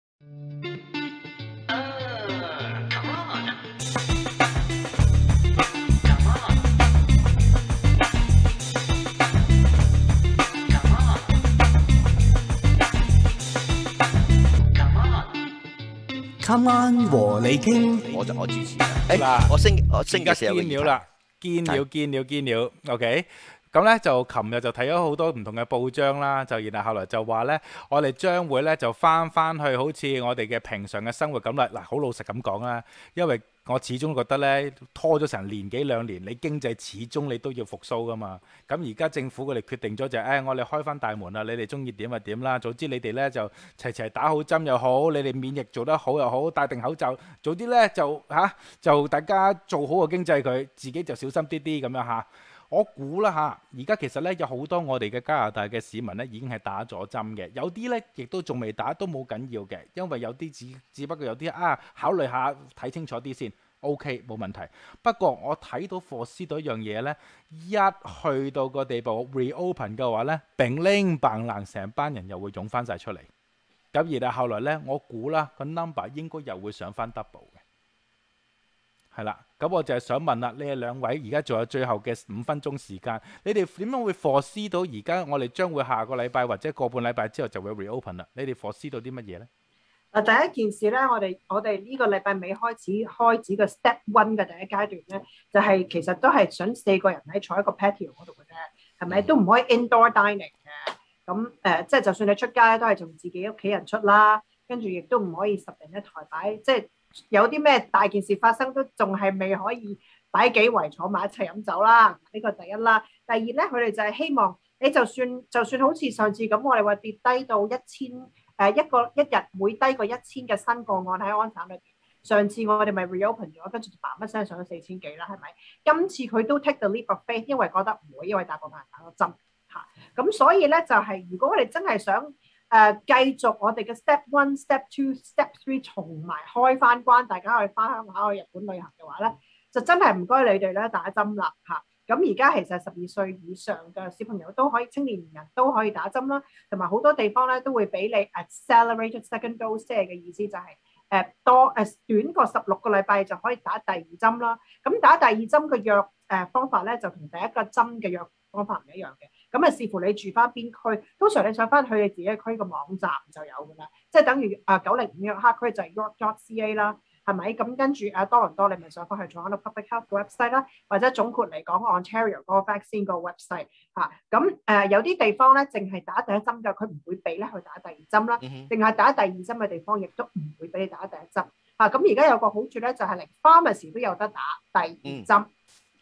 Come on 和你傾， 我支持。嗱，我星期四有個堅料啦，堅料 ，OK。咁咧就琴日就睇咗好多唔同嘅報章啦，就然後後來就話咧，我哋將會咧就翻去好似我哋嘅平常嘅生活咁啦。嗱，好老實咁講啦，因為我始終覺得咧拖咗成年幾兩年，你經濟始終你都要復甦噶嘛。咁而家政府佢哋決定咗就係，我哋開翻大門啦，你哋中意點就點啦。總之你哋咧就齊打好針又好，你哋免疫做得好又好，戴定口罩，早啲咧就大家做好個經濟佢，自己就小心啲咁樣嚇。我估啦嚇，而家其實咧有好多我哋嘅加拿大嘅市民咧已經係打咗針嘅，有啲咧亦都仲未打，都冇緊要嘅，因為有啲只不過有啲考慮下睇清楚啲先 ，OK 冇問題。不過我睇到霍斯到一樣嘢咧，一去到個地步 reopen 嘅話咧，并拎棒冷成班人又會湧翻晒出嚟，咁然後後來咧我估啦個 number 應該又會上翻 double 嘅。係啦，咁我就係想問啦，你哋兩位而家仲有最後嘅5分鐘時間，你哋點樣會 foresee 到而家我哋將會下個禮拜或者個半禮拜之後就會 reopen 啦？你哋 foresee 到啲乜嘢咧？ 第一件事咧，我哋呢個禮拜尾開始嘅 step one 嘅第一階段咧，就係其實都係想4個人喺坐喺個 patio 嗰度嘅啫，係咪？都唔可以 indoor dining 嘅。咁即係就算你出街都係同自己屋企人出啦，跟住亦都唔可以10人一台擺，即係。有啲咩大件事發生都仲係未可以擺幾圍坐埋一齊飲酒啦，呢個第一啦。第二咧，佢哋就係希望你就算好似上次咁，我哋話跌低到1000一日會低過1000嘅新個案喺安省裏邊。上次我哋咪 reopen 咗，跟住嘭一聲上咗4000幾啦，係咪？今次佢都 take the leap of faith， 因為覺得唔會，因為大部分人打咗針嚇。咁所以咧就係如果我哋真係想繼續我哋嘅 step 1、step 2、step 3重埋開翻關，大家可以翻鄉下去日本旅行嘅話咧，就真係唔該你哋咧打針啦嚇。咁而家其實12歲以上嘅小朋友都可以，青年人都可以打針啦，同埋好多地方咧都會俾你 accelerated second dose， 即係嘅意思就係短過16個禮拜就可以打第2針啦。咁打第2針嘅藥方法咧就同第一個針嘅藥方法唔一樣嘅。咁視乎你住翻邊區，通常你上翻去你自己區嘅網站就有㗎啦，即係等於905約克區就係 york.ca 啦，係咪？咁跟住多倫多你咪上翻去做緊個 public health 嘅 website 啦，或者總括嚟講 Ontario 嗰個 vaccine 個 website 嚇。咁有啲地方咧淨係打第一針嘅，佢唔會俾咧去打第2針啦，淨係打第2針嘅地方亦都唔會俾你打第1針嚇。咁而家有個好處咧就係連 pharmacy 都有得打第2針。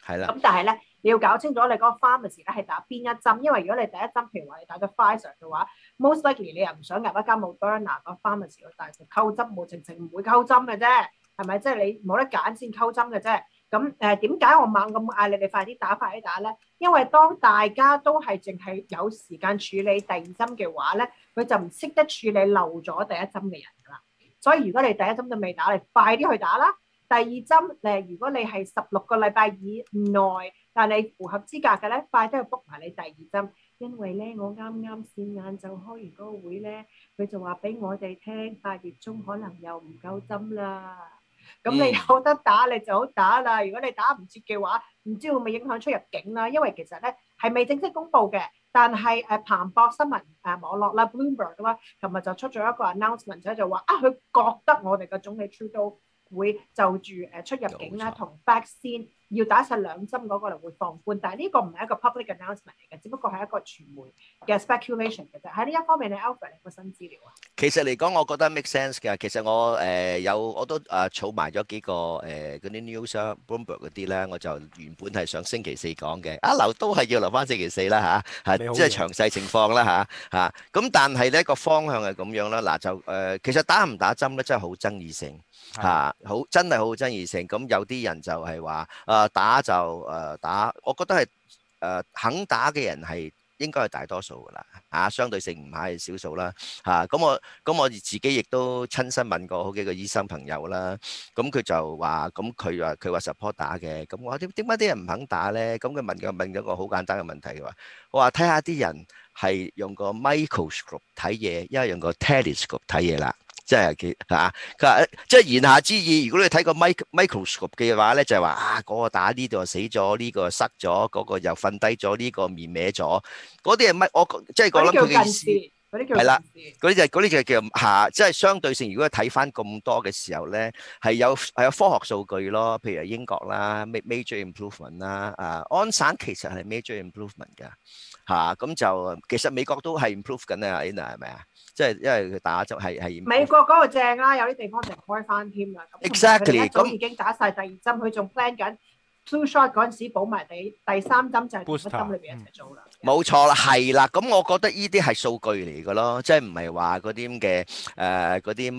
係啦。 咁但係咧，你要搞清楚你嗰個 pharmacy 咧係打邊一針，因為如果你第一針譬如話你打咗 Pfizer 嘅話 ，most likely 你又唔想入一間 Moderna 個 pharmacy 去大食溝針，冇直情唔會溝針嘅啫，係咪？即係你冇得揀先溝針嘅啫。咁點解我猛咁嗌你哋快啲打咧？因為當大家都係淨係有時間處理第二針嘅話咧，佢就唔識得處理漏咗第一針嘅人㗎啦。所以如果你第一針都未打，你快啲去打啦。第二針如果你係16個禮拜以內，但係你符合資格嘅咧，快啲去 book 埋你第二針。因為咧，我啱啱先晏晝開完嗰個會咧，佢就話俾我哋聽8月中可能又唔夠針啦。咁你有得打你就好打啦。如果你打唔切嘅話，唔知會唔會影響出入境啦？因為其實咧係未正式公佈嘅，但係彭博新聞網絡啦 Bloomberg 啦，琴日就出咗一個 announcement 就話佢覺得我哋嘅總理 Trudeau 會就住出入境啦同 vaccine 要打晒2針嗰個嚟會放寬，但係呢個唔係一個 public announcement 嚟嘅，只不過係一個傳媒嘅 speculation 嘅啫。喺呢一方面，你 Alfred 有冇新資料啊？ 其實嚟講，我覺得 make sense 嘅。其實我我都儲埋咗幾個嗰啲 news 啊 Bloomberg 嗰啲咧，我就原本係上星期4講嘅，都係要留翻星期4啦嚇，即係詳細情況啦嚇。咁但係咧個方向係咁樣啦，嗱就其實打唔打針咧真係好爭議性嚇，真係好爭議性。咁有啲人就係話打就打，我覺得係肯打嘅人係應該係大多數㗎啦，相對性唔係少數啦，咁我自己亦都親身問過好幾個醫生朋友啦，咁佢就話，咁佢話 support 打嘅，咁我話點解啲人唔肯打咧？咁佢問咗個好簡單嘅問題，我話睇下啲人係用個 microscope 睇嘢，因為用個 telescope 睇嘢啦。即係佢話即係言下之意，如果你睇個 microscope 嘅話咧，就係話嗰個打呢度死咗，呢個塞咗，嗰個又瞓低咗，呢個面歪咗，嗰啲係乜？我即係講緊佢嘅意思。係啦，嗰啲就叫即係相對性。如果睇翻咁多嘅時候咧，係有科學數據咯。譬如英國啦 ，major improvement 啦，安省其實係 major improvement 㗎，咁就其實美國都係 improve 緊啊 ，Anna 係咪啊？即係因為佢打針係美國嗰個正啦，有啲地方就開翻添啦。Exactly，咁已經打晒第2針，佢仲 plan 緊 two shot 嗰陣時補埋第3針就係同一針裏邊一齊做啦。 冇錯啦，係啦。咁我覺得呢啲係數據嚟嘅咯，即係唔係話嗰啲咁嘅嗰啲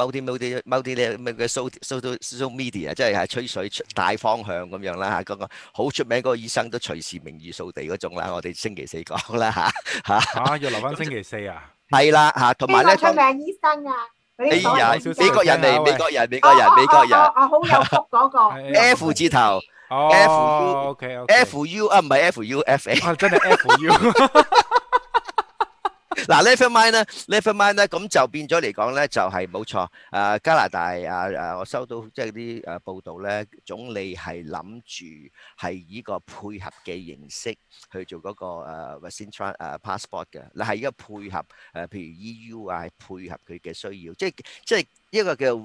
multi 咩嘅 social media， 即係吹水大方向咁樣啦嚇。嗰個好出名嗰個醫生都隨時名譽掃地嗰種啦。我哋星期4講啦嚇要留翻星期4啊？ 係啦嚇，同埋咧， 出名醫生啊！ 美國人嚟，美國人， 好有福嗰個 F 字頭 ，FU 啊，唔係 FUFA， 真係 FU。嗱 ，never mind 咧，咁就變咗嚟講咧，就係冇錯。加拿大我收到即係啲報道咧，總理係諗住係以個配合嘅形式去做嗰個vaccine passport 嘅。嗱，係一個配合譬如 EU 係配合佢嘅需要，即係一個叫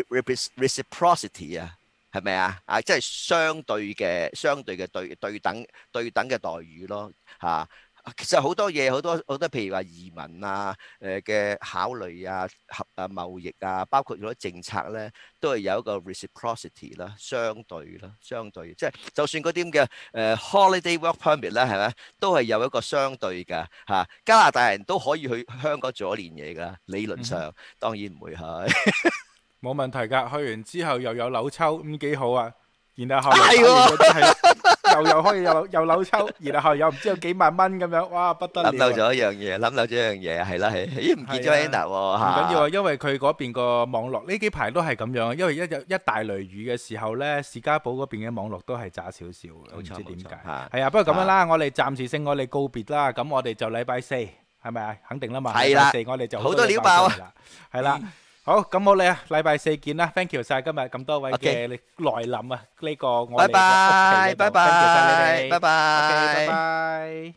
reciprocity 啊，係咪啊？即係相對嘅對等嘅待遇咯，嚇。其實好多嘢，好多譬如話移民嘅考慮貿易包括好多政策咧，都係有一個 reciprocity 啦，相對即係就算嗰啲咁嘅holiday work permit 咧，係咪都係有一個相對㗎嚇。加拿大人都可以去香港做一年嘢㗎，理論上當然唔會去， 冇問題㗎。去完之後又有樓抽，咁幾好啊！然後又可以有樓抽，然後又唔知有幾萬蚊咁樣，哇不得了！諗漏咗一樣嘢，係啦，咦唔見咗 Anna 喎，唔緊要啊，因為佢嗰邊個網絡呢幾排都係咁樣，因為一大雷雨嘅時候咧，士嘉堡嗰邊嘅網絡都係渣少少嘅，唔知點解。係啊，不過咁樣啦，我哋暫時性我哋告別啦，咁我哋就禮拜4係咪啊？肯定啦嘛，禮拜4我哋就好多料爆啊， 係啦。好，咁好你啊，禮拜4見啦 ，thank you 晒今日咁多位嘅來臨啊，呢個我哋嘅屋企嘅度 ，thank you 晒你哋，拜拜。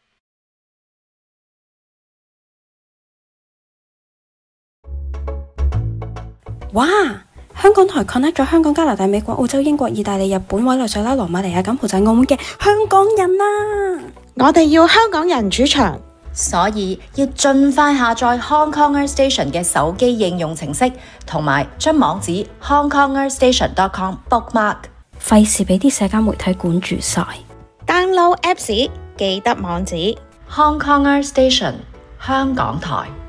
哇！香港台 connect 咗香港、加拿大、美國、澳洲、英國、意大利、日本、委內瑞拉、羅馬尼亞、柬埔寨、澳門嘅香港人啊！ 我哋要香港人主場。 所以要盡快下載 Hong Konger Station 嘅手機應用程式，同埋將網址 hongkongerstation.com bookmark。 費事俾啲社交媒體管住晒。 download Apps 記得網址 Hong Konger Station 香港台。